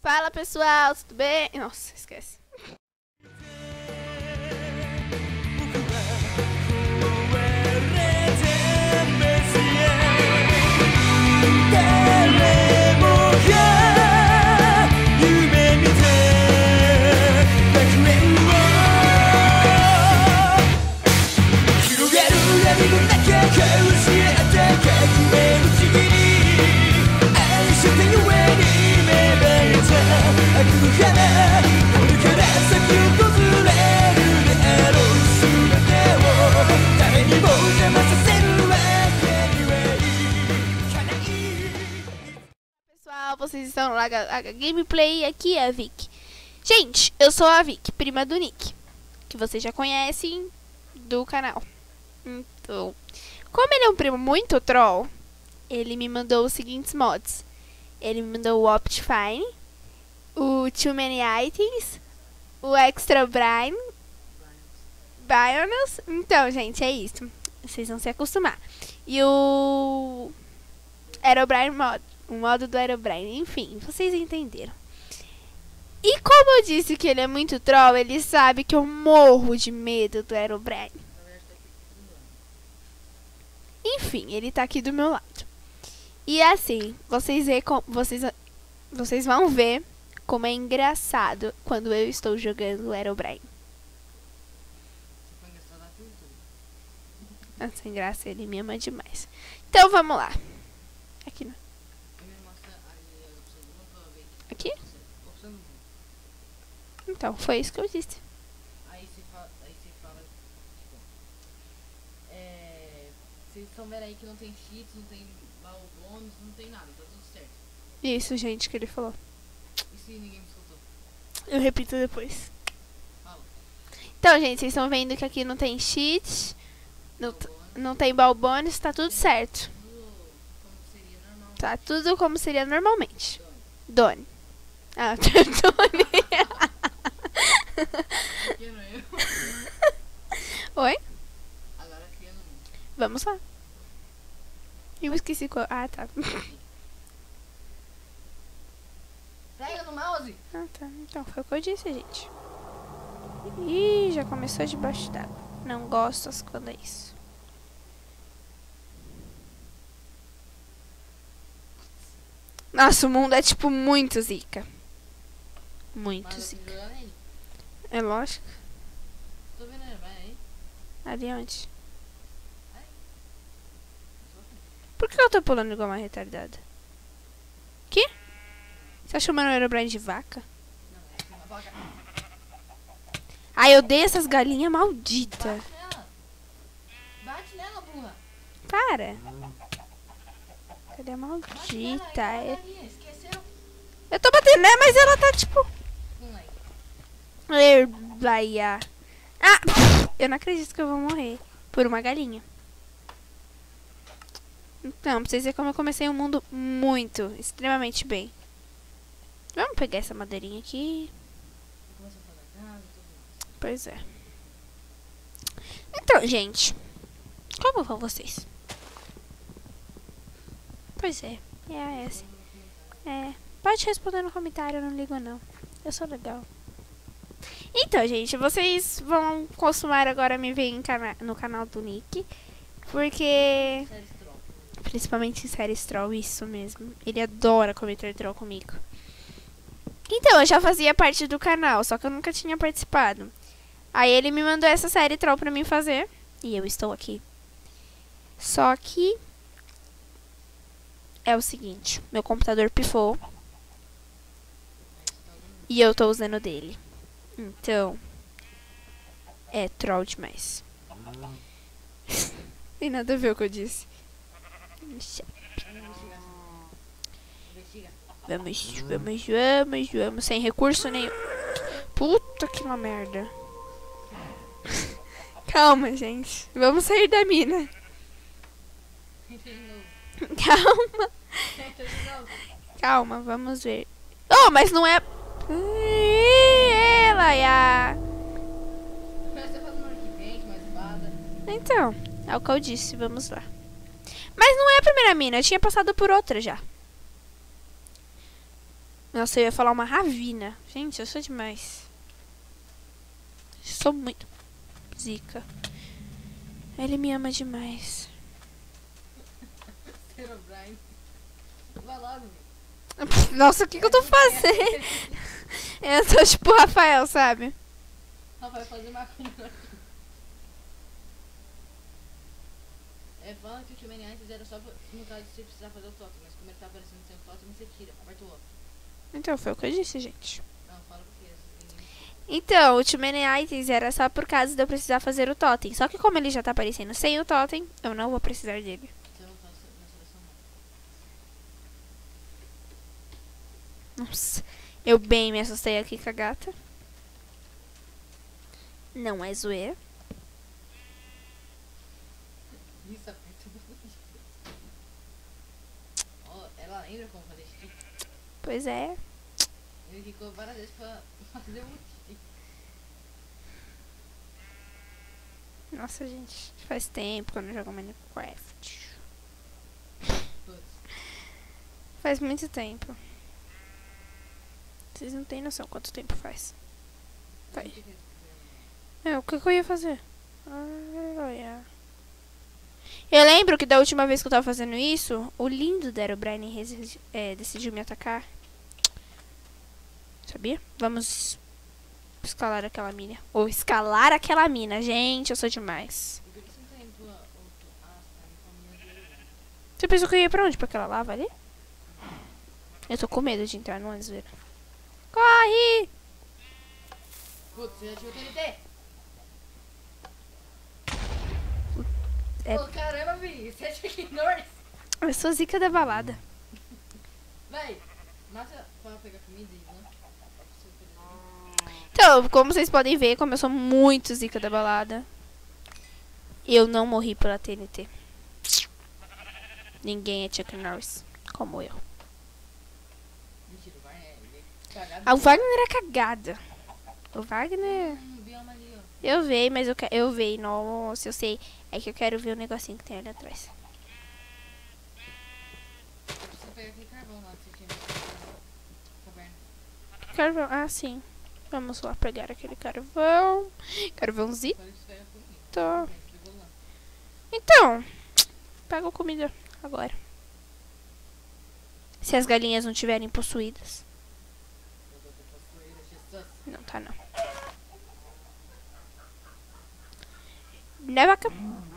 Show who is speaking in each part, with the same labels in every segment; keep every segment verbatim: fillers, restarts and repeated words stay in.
Speaker 1: Fala pessoal, tudo bem? Nossa, esquece. Pessoal, vocês estão no Laga Laga Gameplay, aqui é a Vic. Gente, eu sou a Vic, prima do Nick, que vocês já conhecem do canal. Então, como ele é um primo muito troll, ele me mandou os seguintes mods. Ele me mandou o Optifine, o Too Many Items, o Extra Brain, Bionos. Então, gente, é isso. Vocês vão se acostumar. E o Aerobrine mod, o modo do Aerobrine. Enfim, vocês entenderam. E como eu disse que ele é muito troll, ele sabe que eu morro de medo do Aerobrine. Enfim, ele tá aqui do meu lado. E assim, vocês, vê com, vocês, vocês vão ver como é engraçado quando eu estou jogando o Aerobrine. Sem graça, ele me ama demais. Então vamos lá. Aqui não. Aqui? Então, foi isso que eu disse.
Speaker 2: Aí você fala, aí você fala, tipo, é, vocês estão vendo aí que não tem cheats, não tem baú bônus, não tem nada, tá tudo certo.
Speaker 1: Isso, gente, que ele falou.
Speaker 2: E se ninguém me escutou?
Speaker 1: Eu repito depois.
Speaker 2: Fala.
Speaker 1: Então, gente, vocês estão vendo que aqui não tem cheat, não, não tem baú bônus, tá tudo certo.
Speaker 2: Tudo como seria normal.
Speaker 1: Tá tudo como seria normalmente. Doni. Ah, Doni.
Speaker 2: Pequeno eu.
Speaker 1: Oi?
Speaker 2: Agora criando um.
Speaker 1: Vamos lá. Eu esqueci qual... Ah, tá.
Speaker 2: Pega no mouse.
Speaker 1: Ah, tá. Então, foi o que eu disse, gente. Ih, já começou debaixo d'água. Não gosto quando é isso. Nossa, o mundo é, tipo, muito zica. Muito
Speaker 2: Mas eu tô
Speaker 1: zica.
Speaker 2: jogando ele.
Speaker 1: É lógico.
Speaker 2: Tô vendo ele, vai aí.
Speaker 1: Ali onde?
Speaker 2: Aí.
Speaker 1: Por que eu tô pulando igual uma retardada? Que? Você tá chamando o Aerobrine de vaca?
Speaker 2: Não, é assim, uma vaca.
Speaker 1: Ai, eu dei essas galinhas malditas.
Speaker 2: Bate nela. Bate nela, burra.
Speaker 1: Para. Cadê a
Speaker 2: Bate nela,
Speaker 1: maldita?
Speaker 2: ela
Speaker 1: É-
Speaker 2: galinha, esqueceu?
Speaker 1: Eu tô batendo, né? Mas ela tá, tipo...
Speaker 2: Não é.
Speaker 1: Erbaia. Ah! Eu não acredito que eu vou morrer por uma galinha. Então, pra vocês verem como eu comecei o mundo muito, extremamente bem. Vamos pegar essa madeirinha aqui.
Speaker 2: Começou a fazer casa, tudo mais.
Speaker 1: Pois é. Então, gente. Como vão vocês? Pois é. É assim. É. Pode responder no comentário, eu não ligo não. Eu sou legal. Então, gente, vocês vão costumar agora me ver em cana no canal do Nick. Porque...
Speaker 2: Sério, troll.
Speaker 1: Principalmente em séries troll, isso mesmo. Ele adora cometer troll comigo. Então, eu já fazia parte do canal, só que eu nunca tinha participado. Aí ele me mandou essa série troll pra mim fazer. E eu estou aqui. Só que... é o seguinte, meu computador pifou. E eu tô usando dele. Então... é troll demais. Tem nada a ver com o que eu disse.
Speaker 2: Investiga.
Speaker 1: Vamos, vamos, vamos, vamos. Sem recurso nenhum. Puta que uma merda. Calma, gente. Vamos sair da mina.
Speaker 2: Tenta de novo.
Speaker 1: Calma.
Speaker 2: Tenta de novo.
Speaker 1: Calma, vamos ver. Oh, mas não é... Ela é a...
Speaker 2: Você faz uma arquivente, uma espada.
Speaker 1: Então, é o que eu disse. Vamos lá. Mas não é a primeira mina. Eu tinha passado por outra já. Nossa, eu ia falar uma ravina. Gente, eu sou demais. Sou muito zica. Ele me ama demais.
Speaker 2: Herobrine. Vai logo, meu.
Speaker 1: Nossa, o que, que eu tô fazendo? Eu tô tipo o Rafael, sabe?
Speaker 2: Rafael fazer macumba aqui. É, fala que o Tio Maniacs era só no caso de você precisar fazer o totem, mas como ele tá aparecendo sem o totem, você tira, aperta o outro.
Speaker 1: Então, foi o que eu disse, gente.
Speaker 2: Não, fala porque assim.
Speaker 1: Então, o Tumenites era só por causa de eu precisar fazer o totem. Só que como ele já tá aparecendo sem o totem, eu não vou precisar dele.
Speaker 2: Você não tá na seleção não.
Speaker 1: Nossa, eu bem me assustei aqui com a gata. Não é zoeira.
Speaker 2: Isso, aperta o botão. Ó, ela lembra como fazer stick?
Speaker 1: Pois é.
Speaker 2: Ele ficou várias vezes pra fazer um stick.
Speaker 1: Nossa, gente, faz tempo que eu não jogo Minecraft.
Speaker 2: Todos.
Speaker 1: Faz muito tempo. Vocês não têm noção quanto tempo faz. Vai.
Speaker 2: O que que ele
Speaker 1: É, o que, que eu ia fazer? Ah, eu lembro que da última vez que eu tava fazendo isso, o lindo da Herobrine resi- é, decidiu me atacar. Sabia? Vamos escalar aquela mina. Ou escalar aquela mina. Gente, eu sou demais.
Speaker 2: E por que você não tá indo pro outro? Ah, você tá indo pra mina de Herobrine.
Speaker 1: Você pensou que eu ia pra onde? Pra aquela lava ali? Eu tô com medo de entrar no Anzera. Corre!
Speaker 2: Putz, você já tinha o T N T?
Speaker 1: É.
Speaker 2: Ô, caramba, Vi, você acha que Norris?
Speaker 1: Eu sou zica da balada.
Speaker 2: Vai, mata pra pegar comida e não.
Speaker 1: Então, como vocês podem ver, como eu sou muito zica da balada, eu não morri pela T N T. Ninguém é Chuck Norris, como eu.
Speaker 2: Mentira, o Wagner é cagado.
Speaker 1: Ah, o Wagner era cagada. O Wagner...
Speaker 2: Hum, bioma ali, ó.
Speaker 1: Eu vi, mas eu, que- eu vi. Nossa, eu sei. É que eu quero ver o negocinho que tem ali atrás.
Speaker 2: Eu preciso pegar aquele carvão lá que você tinha visto na caverna.
Speaker 1: Carvão. Ah, sim. Vamos lá pegar aquele carvão. Carvãozito.
Speaker 2: Agora isso pega comigo.
Speaker 1: Tô.
Speaker 2: Bem, pegou lá.
Speaker 1: Então, pega a comida agora. Se as galinhas não tiverem possuídas.
Speaker 2: Eu vou ter possuída, Jesus.
Speaker 1: Não tá, não. Né, vaca?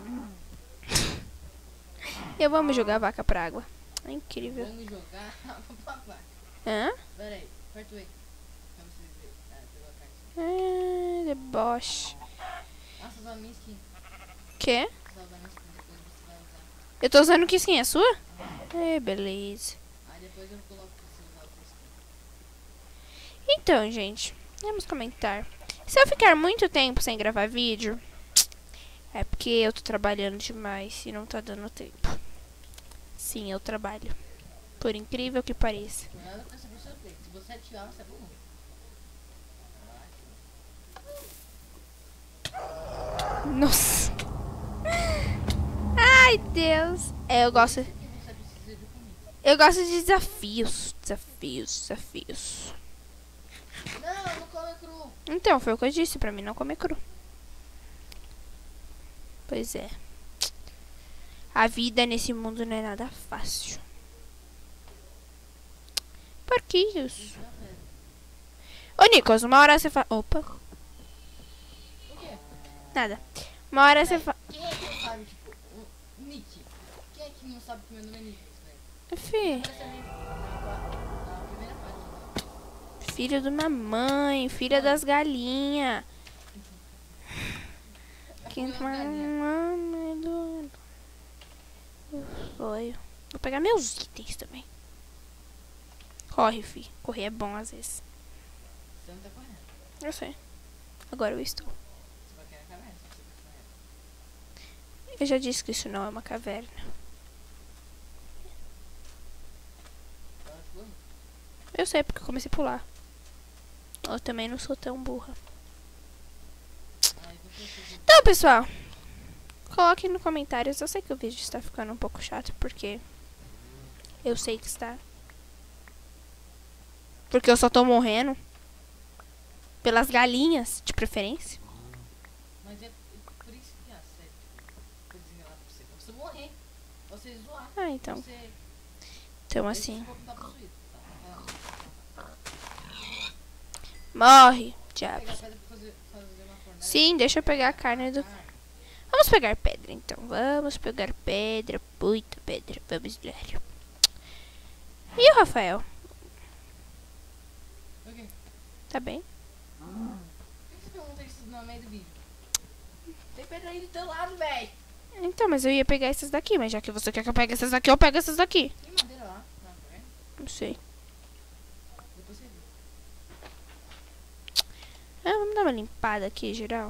Speaker 1: Eu vou jogar a vaca pra água. É incrível.
Speaker 2: Vamos jogar água pra vaca.
Speaker 1: Hã?
Speaker 2: Pera aí, aperta o E. Pra vocês verem. Ah, pegou a carta.
Speaker 1: Ah, deboche.
Speaker 2: Nossa, usar a minha skin.
Speaker 1: Quê?
Speaker 2: Usar a minha skin, depois você vai usar.
Speaker 1: Eu tô usando que skin? É sua? É, beleza.
Speaker 2: Aí depois eu coloco pra você usar outra skin.
Speaker 1: Então, gente, vamos comentar. Se eu ficar muito tempo sem gravar vídeo, é porque eu tô trabalhando demais e não tá dando tempo. Sim, eu trabalho. Por incrível que pareça.
Speaker 2: Não é nada com essa pessoa play. Se você ativar, você é bom.
Speaker 1: Nossa. Ai, Deus. É, eu gosto.
Speaker 2: O que você precisa de comida?
Speaker 1: Eu gosto de desafios. Desafios, desafios.
Speaker 2: Não, não come cru.
Speaker 1: Então, foi o que eu disse pra mim não comer cru. Pois é. A vida nesse mundo não é nada fácil. Porquinhos. Ô, Nicolas, uma hora você fala... Opa,
Speaker 2: O quê?
Speaker 1: nada. Uma hora você fala...
Speaker 2: Quem é que não sabe, tipo, o Nick? Quem é que não sabe que meu nome é Nick, velho?
Speaker 1: Fih,
Speaker 2: Aparece ali na, na primeira página.
Speaker 1: filho de uma mãe, filha das galinhas. Quem
Speaker 2: Filho das galinhas.
Speaker 1: mamãe do... Foi. Vou pegar meus itens também. Corre, fi. Correr é bom às vezes.
Speaker 2: Você não tá correndo.
Speaker 1: Eu sei. Agora eu estou.
Speaker 2: Você vai cair na caverna se você tá correndo.
Speaker 1: Eu já disse que isso não é uma caverna.
Speaker 2: Para de correr.
Speaker 1: Eu sei porque eu comecei a pular. Eu também não sou tão burra.
Speaker 2: Aí você fez
Speaker 1: Então, pessoal, coloquem nos comentários. Eu sei que o vídeo está ficando um pouco chato, porque eu sei que está. Porque eu só tô morrendo. Pelas galinhas, de preferência.
Speaker 2: Mas é por isso que a série coisinha lá pra você. Pra você morrer. Pra você zoar.
Speaker 1: Ah, então.
Speaker 2: Você...
Speaker 1: Então
Speaker 2: Esse
Speaker 1: assim.
Speaker 2: corpo tá possuído. Tá, tá.
Speaker 1: Morre,
Speaker 2: Pegar
Speaker 1: diabos.
Speaker 2: pedra pra fazer, fazer uma fornalha.
Speaker 1: Sim, deixa eu pegar a carne do...
Speaker 2: Ah,
Speaker 1: Vamos pegar pedra, então. Vamos pegar pedra. Muita pedra. Vamos lá. E o Rafael?
Speaker 2: o quê?
Speaker 1: Tá bem?
Speaker 2: Por que você pergunta isso no meio do vídeo? Tem pedra aí do teu lado, véi.
Speaker 1: Então, mas eu ia pegar essas daqui. Mas já que você quer que eu pegue essas daqui, eu pego essas daqui.
Speaker 2: Tem madeira lá, na frente.
Speaker 1: Não sei.
Speaker 2: Depois você vê.
Speaker 1: Ah, vamos dar uma limpada aqui, geral.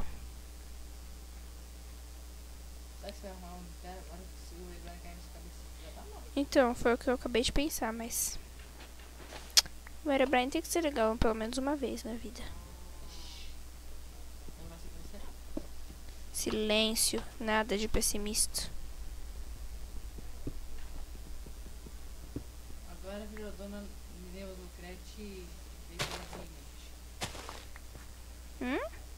Speaker 2: Será que você vai arrumar um cara agora que se o Eduardo cair na sua cabeça? Já tá mal.
Speaker 1: Então, foi o que eu acabei de pensar, mas... O Herobrine tem que ser legal pelo menos uma vez na vida.
Speaker 2: Não vai ser que vai ser.
Speaker 1: Silêncio. Nada de pessimista.
Speaker 2: Agora virou dona Neuza Lucrete definitivamente.
Speaker 1: Hum?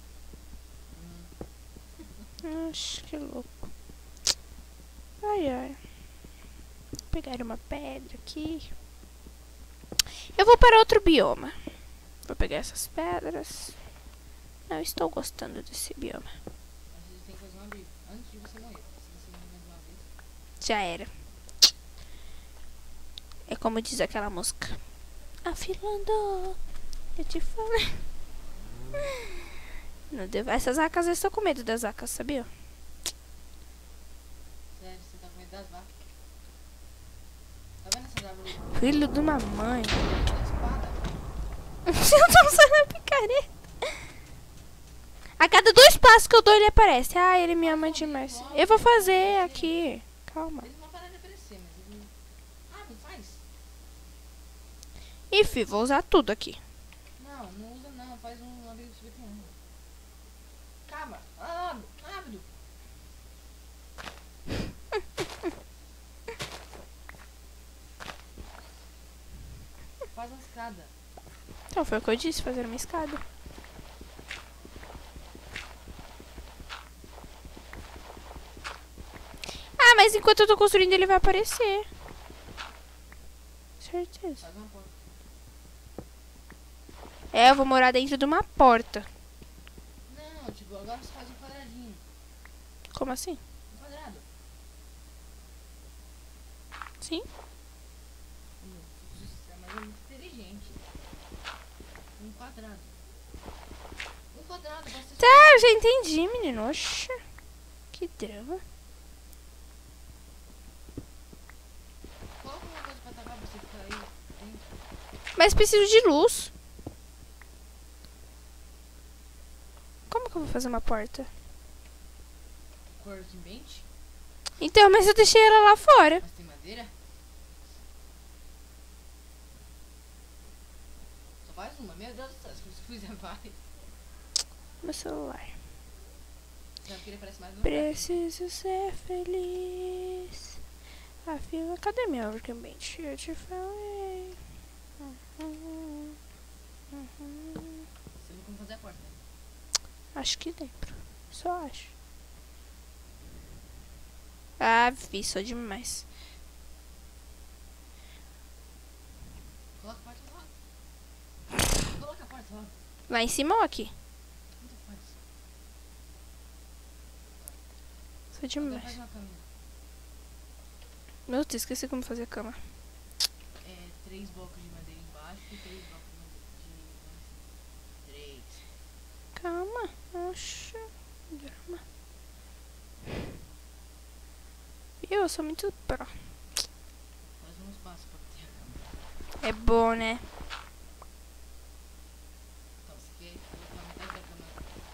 Speaker 2: Hum.
Speaker 1: Acho que louco. Ai, ai. Vou pegar uma pedra aqui. Eu vou para outro bioma. Vou pegar essas pedras. Não estou gostando desse bioma.
Speaker 2: Mas você tem que fazer uma briga antes de você morrer. Se você morrer mais uma vez.
Speaker 1: Já era. É como diz aquela música. Afilando. Eu te falei. Não devo... Essas vacas, eu estou com medo das vacas, sabia?
Speaker 2: Sério, você tá com medo das vacas? Tá vendo essas árvores?
Speaker 1: Filho de uma mãe.
Speaker 2: Da espada.
Speaker 1: Você não tá usando a picareta. A cada dois passos que eu dou, ele aparece. Ah, ele me ama demais. Eu vou fazer aqui. Calma.
Speaker 2: Eles vão parar de aparecer, mas eles não... Ah, não faz?
Speaker 1: Enfim, vou usar tudo aqui.
Speaker 2: Não, não usa não. Faz um abrigo de subir um. Calma. Ah, rápido. Faz uma escada.
Speaker 1: Então, foi o que eu disse, fazer uma escada. Ah, mas enquanto eu tô construindo, ele vai aparecer. Certeza.
Speaker 2: Faz uma porta.
Speaker 1: É, eu vou morar dentro de uma porta.
Speaker 2: Não, tipo, agora você faz um quadradinho.
Speaker 1: Como assim?
Speaker 2: Um quadrado.
Speaker 1: Sim?
Speaker 2: Hum, Você é mais muito inteligente. Um quadrado. Um quadrado, basta...
Speaker 1: Tá, eu já entendi, menino. Oxa. Que drama.
Speaker 2: Coloca uma coisa pra tacar pra você ficar aí dentro.
Speaker 1: Mas preciso de luz. Como que eu vou fazer uma porta?
Speaker 2: Cor de mente.
Speaker 1: Então, mas eu deixei ela lá fora.
Speaker 2: Mas tem madeira? Só faz uma, meu Deus do céu, se você fizer várias.
Speaker 1: Meu celular.
Speaker 2: Sabe que ele parece mais um
Speaker 1: Preciso ser feliz. A fila. Cadê minha workbench? Eu te falei. Uhum. Uhum.
Speaker 2: Você viu como fazer a porta?
Speaker 1: Acho que lembro. Só acho. Ah, vi, sou demais.
Speaker 2: Coloca a porta logo. Coloca a porta logo.
Speaker 1: Lá em cima ou aqui?
Speaker 2: Tanto faz.
Speaker 1: Sou
Speaker 2: Agora
Speaker 1: demais.
Speaker 2: faz uma caminha.
Speaker 1: Meu Deus, esqueci como fazer a cama.
Speaker 2: É, três blocos de madeira embaixo e três blocos de madeira de... Três.
Speaker 1: Calma. Oxa. Drama. Viu? Eu sou muito pró.
Speaker 2: Faz um espaço pra ter a cama.
Speaker 1: É bom, né?
Speaker 2: Então, você quer colocar metade da cama.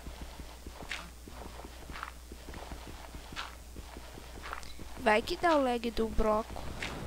Speaker 1: Vai que dá o lag do bloco.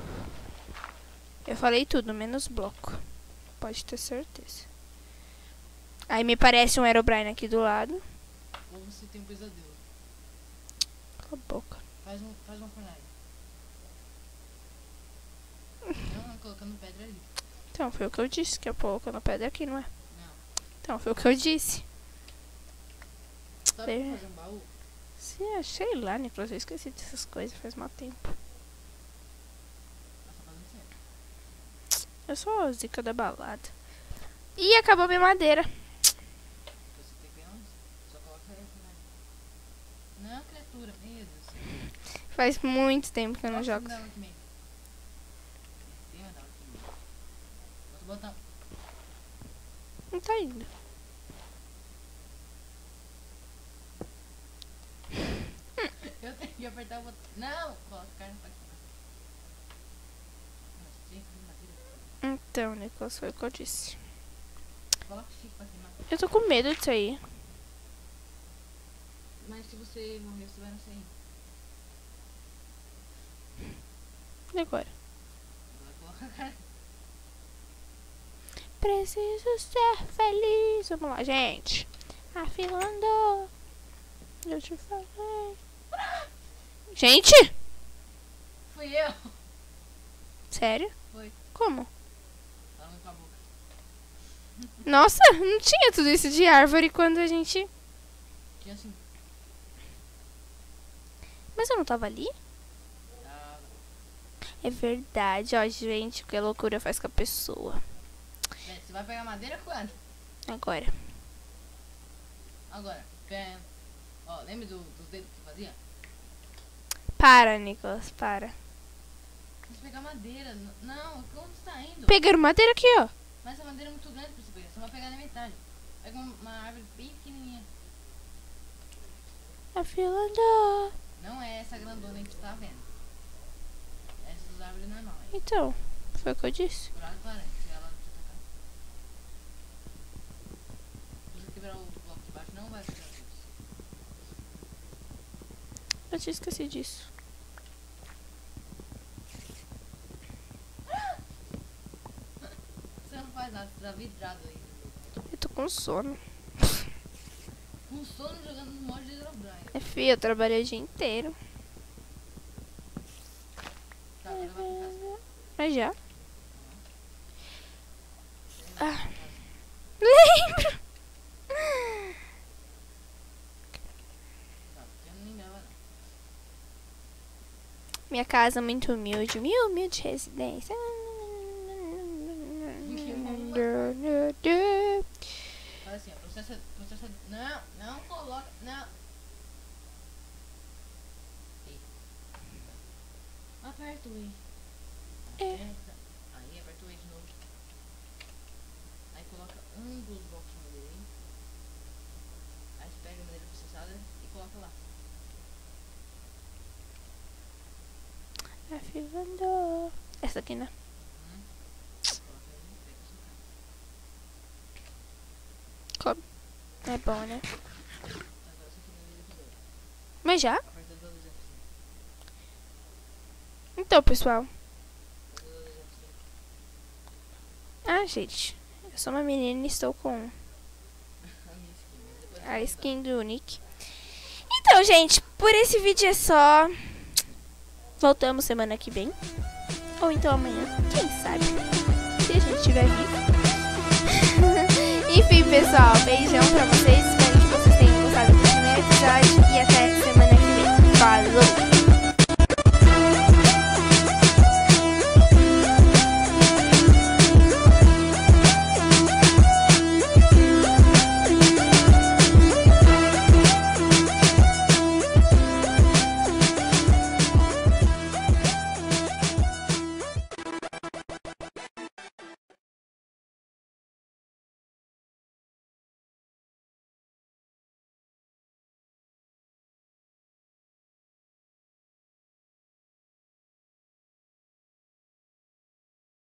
Speaker 1: Eu falei tudo, menos bloco. Pode ter certeza. Aí me parece um Herobrine aqui do lado.
Speaker 2: Ou você tem um pesadelo.
Speaker 1: Cala a boca.
Speaker 2: Faz, um, faz uma fornalha. Não, não, colocando pedra ali.
Speaker 1: Então, foi o que eu disse, que eu colocando a pedra aqui, não é?
Speaker 2: Não.
Speaker 1: Então, foi o que eu disse.
Speaker 2: Só pra
Speaker 1: É.
Speaker 2: fazer um baú?
Speaker 1: Sim, sei lá, Nicolas, eu esqueci dessas coisas faz mal tempo.
Speaker 2: Nossa, fazendo certo.
Speaker 1: Eu sou a zica da balada. Ih, acabou minha madeira.
Speaker 2: Você tem que ver onde? Só coloca aí, né? Não, criatura, meu Deus.
Speaker 1: Faz muito tempo que eu não
Speaker 2: Nossa,
Speaker 1: jogo.
Speaker 2: me dá um aqui mesmo. Tem, me dá um aqui mesmo. Outro botão.
Speaker 1: Não tá indo.
Speaker 2: Eu tenho que apertar o botão. Não! Coloca a carne pra aqui. Nossa, tinha que vir madeira.
Speaker 1: Então, Nicolas, foi o que eu disse.
Speaker 2: Coloca o Chico pra queimar.
Speaker 1: Eu tô com medo disso aí.
Speaker 2: Mas se você morrer, você vai não sair.
Speaker 1: E agora?
Speaker 2: Agora coloca a carne.
Speaker 1: Preciso ser feliz. Vamos lá, gente. Afilando. Eu te falei. Gente!
Speaker 2: Fui eu.
Speaker 1: Sério?
Speaker 2: Foi.
Speaker 1: Como?
Speaker 2: Falando com a boca.
Speaker 1: Nossa, não tinha tudo isso de árvore quando a gente...
Speaker 2: Tinha assim.
Speaker 1: Mas eu não tava ali?
Speaker 2: Tava.
Speaker 1: É verdade, ó, gente. Que loucura faz com a pessoa.
Speaker 2: Bem, você vai pegar madeira quando?
Speaker 1: Agora.
Speaker 2: Agora. Pé. Ó, lembra do, dos dedos que você fazia?
Speaker 1: Para, Nicolas, para.
Speaker 2: Tem que pegar madeira. N- Não, como você tá indo?
Speaker 1: Pegaram madeira aqui, ó.
Speaker 2: Mas essa madeira é muito grande pra você pegar. Você vai pegar na metade. Pega uma, uma árvore bem pequenininha.
Speaker 1: Afilando.
Speaker 2: Não é essa grandona aí que você tá vendo. Essas árvores normais.
Speaker 1: Então, foi o que eu disse.
Speaker 2: Cuidado com a aranha, se ela te atacar. Se você quebrar o bloco de baixo, não vai quebrar tudo.
Speaker 1: Eu tinha esqueci disso.
Speaker 2: Você não faz nada, você tá vidrado aí.
Speaker 1: Eu tô com sono.
Speaker 2: Com sono jogando no mod de Herobrine.
Speaker 1: É filho, eu trabalhei o dia inteiro.
Speaker 2: Tá, agora vai pra casa.
Speaker 1: Mas já. Ah, lembro.
Speaker 2: Tá, porque eu não lembrava não.
Speaker 1: Minha casa é muito humilde. Mil, humilde residência.
Speaker 2: Fala assim, ó, processa, processa... Não, não coloca, não. E. Aperta o E.
Speaker 1: É.
Speaker 2: Aperta. Aí, aperta o E de novo. Aí coloca um dos blocos de madeira aí. Aí você pega a madeira processada e coloca lá.
Speaker 1: Afilando. Essa aqui, né?
Speaker 2: Uhum. Coloca aí, pega a sua carne.
Speaker 1: Come. É bom, né?
Speaker 2: Agora você finaliza o episódio.
Speaker 1: Mas já?
Speaker 2: Aperta dois F cinco.
Speaker 1: Então, pessoal.
Speaker 2: Aperta dois F cinco.
Speaker 1: Ah, gente. Eu sou uma menina e estou com
Speaker 2: A minha skin, mas depois
Speaker 1: a
Speaker 2: eu
Speaker 1: skin do Nick. Então, gente, por esse vídeo é só. Voltamos semana que vem. Ou então amanhã. Quem sabe? Se a gente estiver vivo. Enfim, pessoal. Beijão pra vocês. Espero que vocês tenham gostado do primeiro episódio.